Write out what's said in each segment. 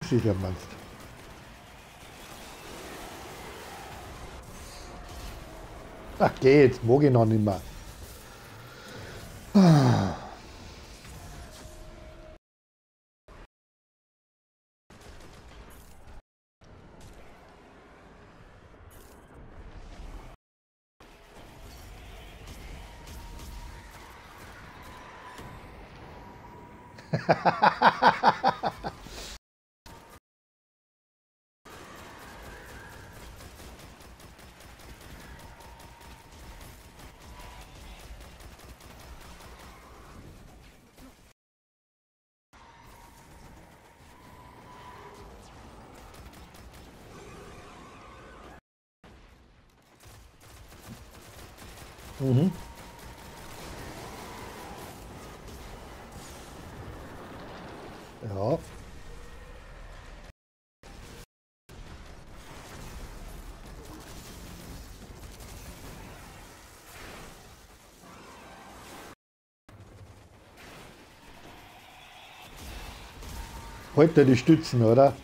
Sicher meinst. Ach geht, mag ich noch nicht mehr. Mhm. Ja. Heute die Stützen, oder?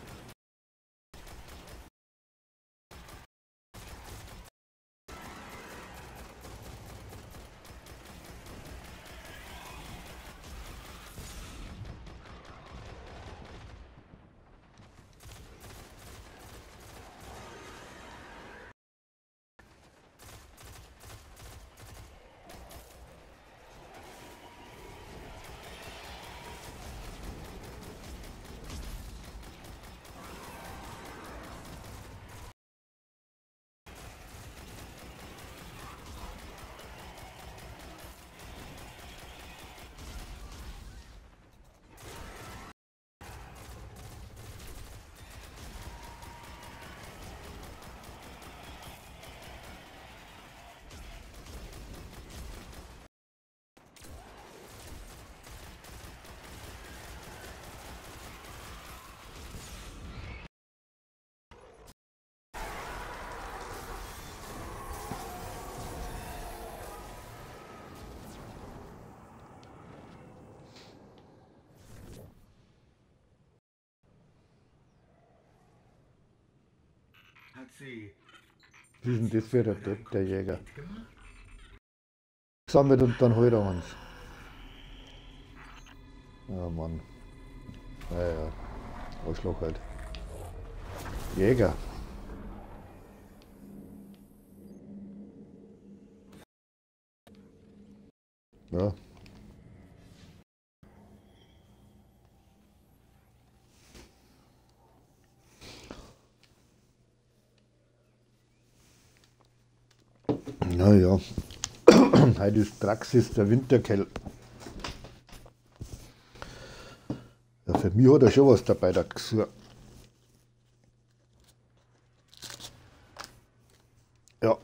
Wie ist denn das für der Depp, der Jäger? Sammelt und dann holt er uns. Ja, Mann. Naja, Arschloch halt. Jäger. Ja. Naja. Heute ist Praxis der Winterkell. Ja, für mich hat er schon was dabei, der Gsur. Ja.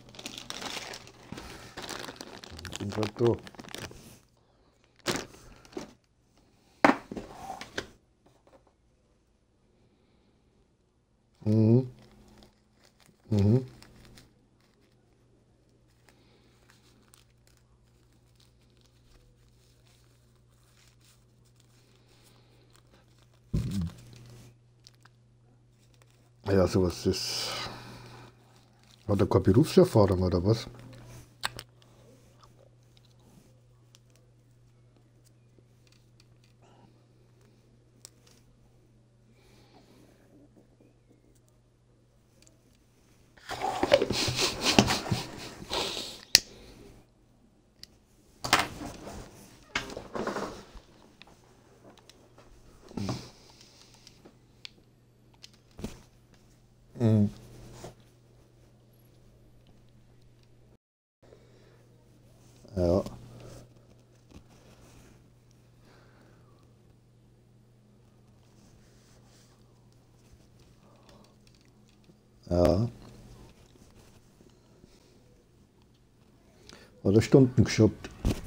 Bin halt da. Mhm. Mhm. Ja, sowas ist. Hat er keine Berufserfahrung oder was? Mhm. Ja. Ja. Hat er Stunden geschoppt.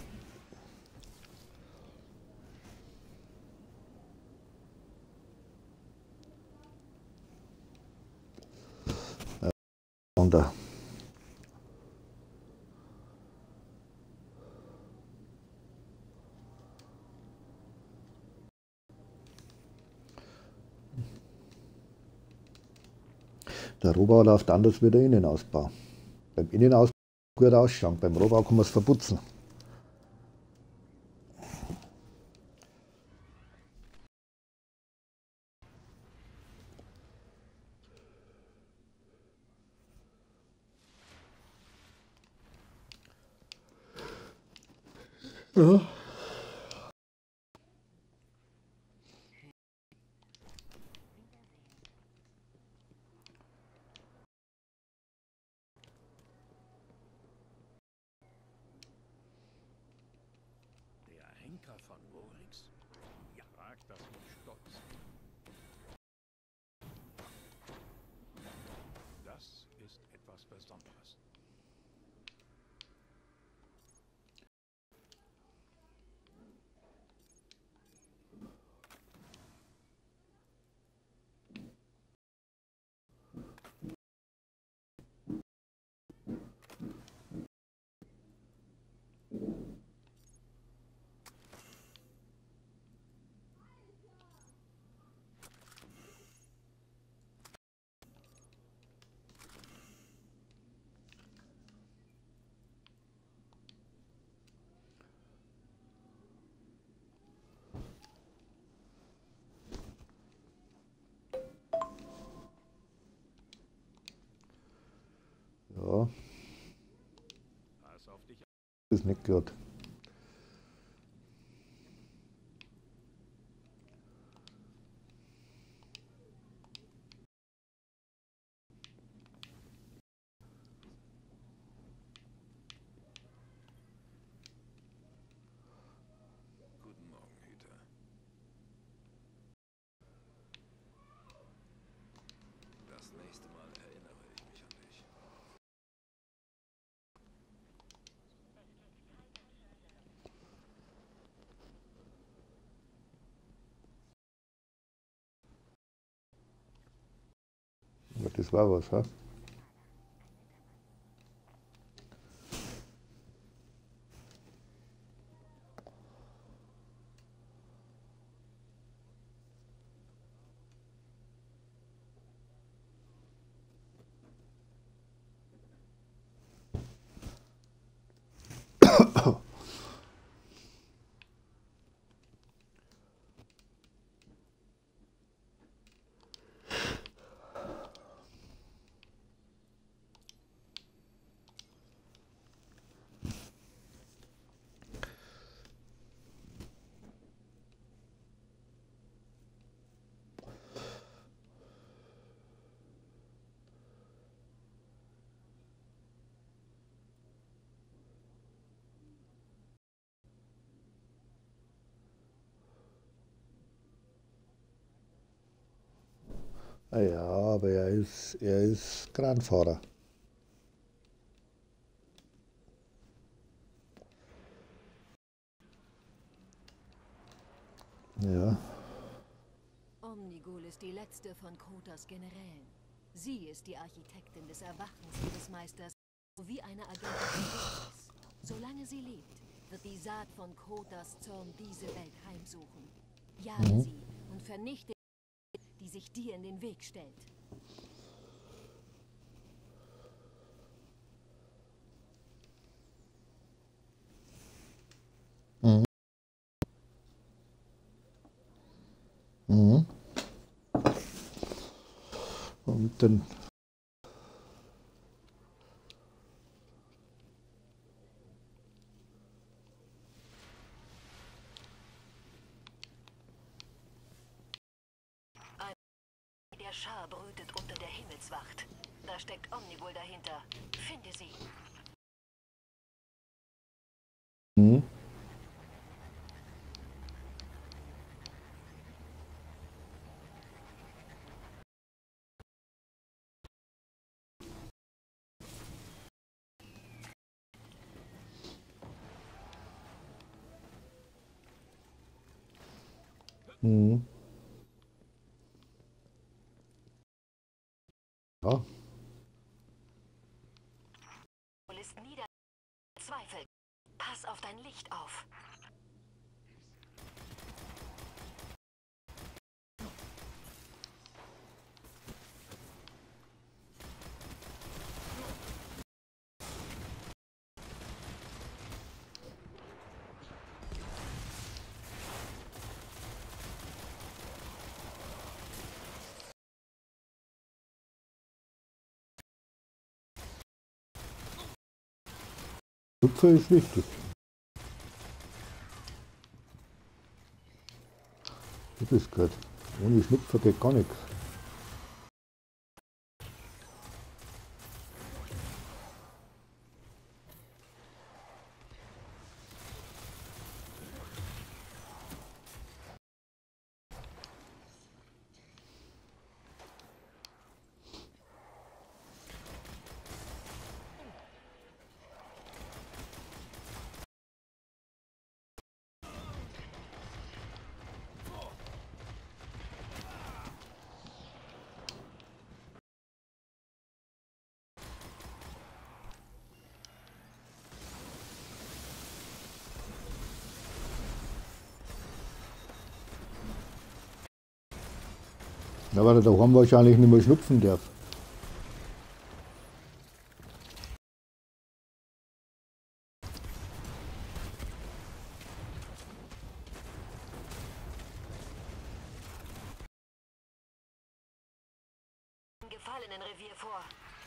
Und da. Der Rohbau läuft anders wie der Innenausbau. Beim Innenausbau gut ausschauen, beim Rohbau kann man es verputzen. Ja. Der Henker von Gorix? Ja, fragt das mit Stolz. Das ist etwas Besonderes. Ja, Pass auf dich. ist nicht gut. Guten Morgen, Hüter. Das nächste Mal erinnere ich mich an dich. Ja, das war was, ha? Ah ja, aber er ist Kranfahrer. Ja, Omnigul ist die letzte von Krotas Generälen. Sie ist die Architektin des Erwachens ihres Meisters, sowie eine Agentin Gottes. Solange sie lebt, wird die Saat von Krotas Zorn diese Welt heimsuchen. Jage sie und vernichte die sich dir in den Weg stellt. und dann Der Schar brütet unter der Himmelswacht. Da steckt Omnigul dahinter. Finde sie. mhm. Mhm. Ja, Ist nieder. Zweifel. Pass auf dein Licht auf. Schnupfer ist wichtig. Das ist gut. Ohne Schnupfer geht gar nichts. Ja, weil er daheim wahrscheinlich nicht mehr schnupfen darf. Im Gefallenenrevier vor.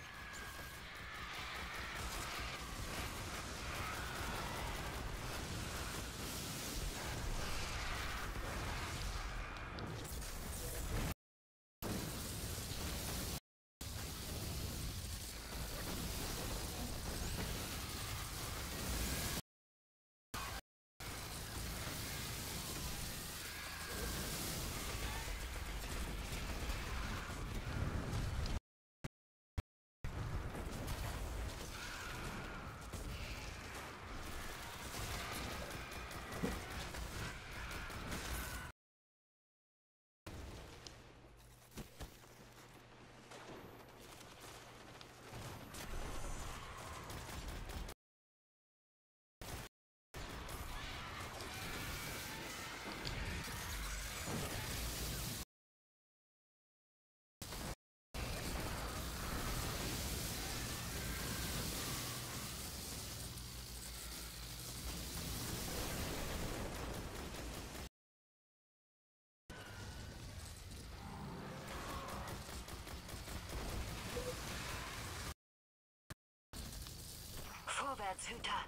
Vorwärts, Hüter!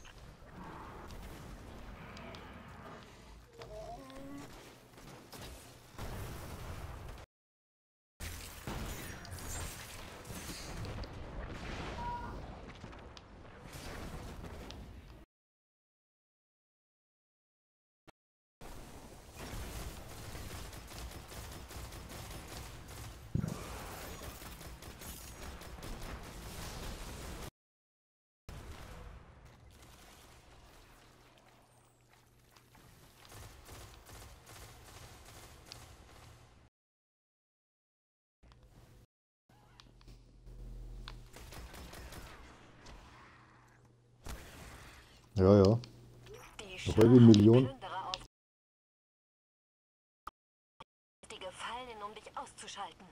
Ja, ja. Die Eine halbe Million. Plünderer auf die Gefallenen, um dich auszuschalten.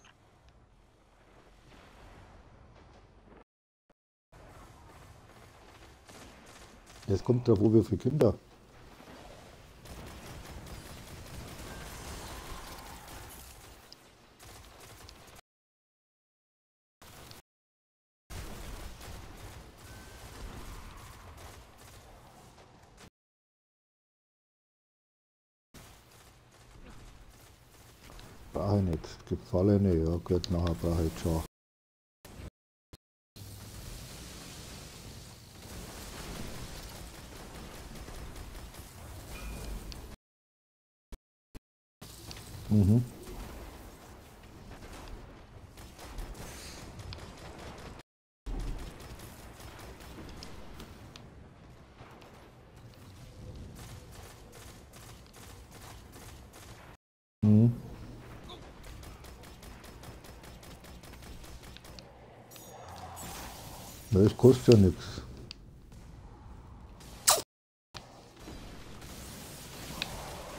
Jetzt kommt drauf, wie viele Kinder. Brauche ich nicht. Gefallene, ja gut, nachher brauche ich schon. Mhm. Mhm. Das kostet ja nichts.